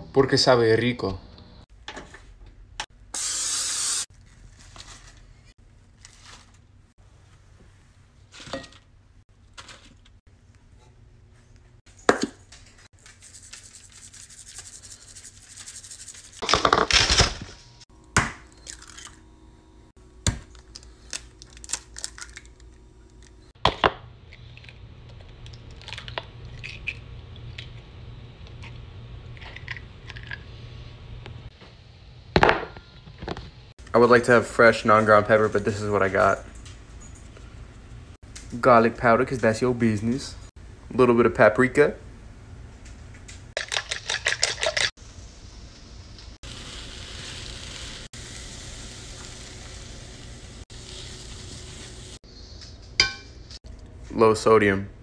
porque sabe rico. I would like to have fresh non-ground pepper, but this is what I got. Garlic powder, because that's your business. A little bit of paprika. Low sodium.